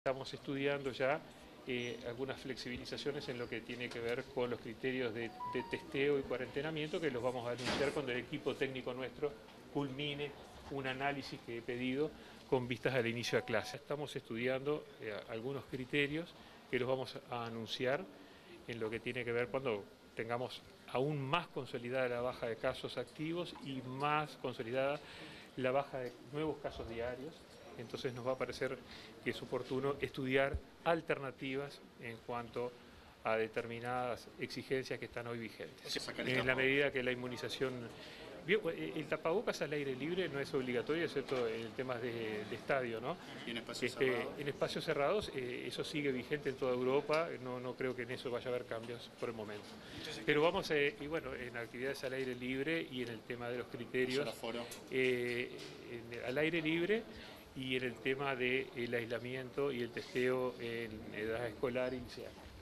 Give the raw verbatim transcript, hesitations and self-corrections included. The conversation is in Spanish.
Estamos estudiando ya eh, algunas flexibilizaciones en lo que tiene que ver con los criterios de, de testeo y cuarentenamiento, que los vamos a anunciar cuando el equipo técnico nuestro culmine un análisis que he pedido con vistas al inicio de clase. Estamos estudiando eh, algunos criterios que los vamos a anunciar en lo que tiene que ver cuando tengamos aún más consolidada la baja de casos activos y más consolidada la baja de nuevos casos diarios. Entonces nos va a parecer que es oportuno estudiar alternativas en cuanto a determinadas exigencias que están hoy vigentes. En la medida que la inmunización... El tapabocas al aire libre no es obligatorio, excepto en temas de, de estadio, ¿no? ¿Y en espacios este, cerrados? En espacios cerrados eh, eso sigue vigente en toda Europa, no, no creo que en eso vaya a haber cambios por el momento. Pero vamos, eh, y bueno, en actividades al aire libre y en el tema de los criterios, eh, en, al aire libre y en el tema del aislamiento y el testeo en edad escolar inicial.